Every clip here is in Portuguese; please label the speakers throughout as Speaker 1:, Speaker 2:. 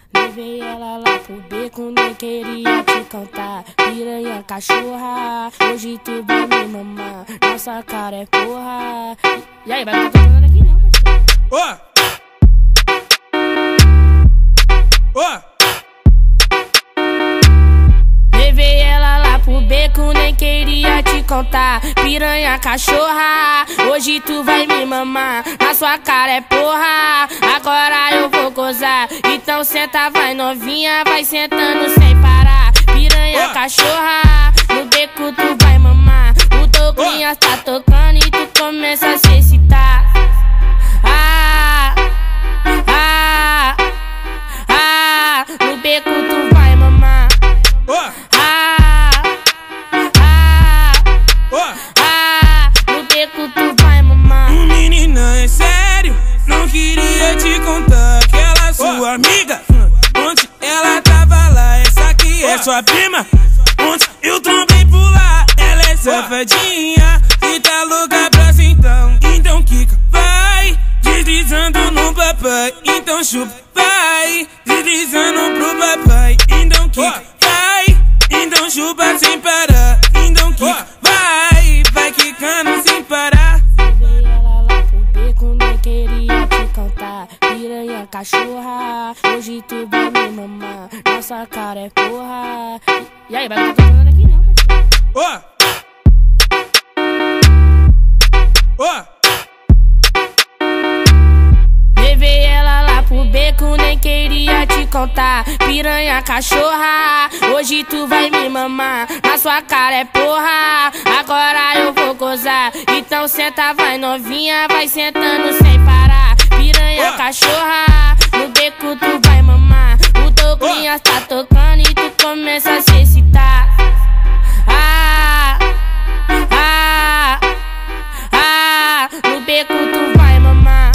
Speaker 1: Levei ela lá pro beco, nem queria te cantar. Piranha, cachorra, hoje tu vai me mamar. Nossa cara é porra. E aí, vai cantando aqui não, parceiro. Levei ela lá pro beco, nem queria te contar. Piranha, cachorra, hoje tu vai me mamar. Na sua cara é porra, agora eu vou gozar. Então senta, vai novinha, vai sentando sem parar. Piranha, cachorra, no beco tu vai mamar. O Douglinhas tá tocando e tu começa a se excitar. No beco tu vai mamar. No beco tu vai mamar.
Speaker 2: Menina, é sério, não queria te contar. Aquela sua amiga, onde ela tava lá. Essa aqui é sua prima, onde eu trombei por lá. Ela é safadinha e tá louca pra então. Então quica, vai deslizando no papai. Então chupa, vai deslizando pro papai. Então quica, vai, então chupa sem parar. Então quica, vai quicando sem parar.
Speaker 1: Levei ela lá pro beco, nem queria te cantar. Piranha, cachorra, hoje tu vai me mamar. Nossa cara é porra. E aí, vai cantando aqui não, parceiro. Levei ela lá pro beco, nem queria te contar. Piranha, cachorra, hoje tu vai me mamar. Na sua cara é porra, agora eu vou gozar. Então senta, vai novinha, vai sentando sem parar. Piranha, cachorra, no beco tu vai mamar. O Douglinhas tá tocando e tu começa a se excitar. No beco tu vai mamar.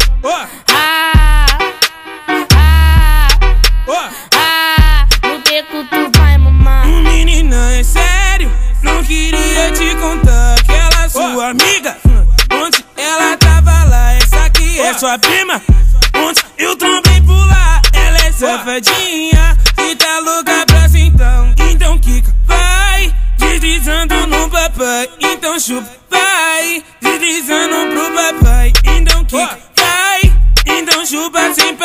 Speaker 1: No beco tu vai mamar.
Speaker 2: Menina, é sério, não queria te contar. Aquela sua amiga, onde ela tava lá. Essa aqui é sua prima, onde eu trombei por lá. Ela é safadinha e tá louca pra então. Então quica, vai deslizando no papai. Então chupa, vai deslizando pro papai. Então quica, vai, então chupa sem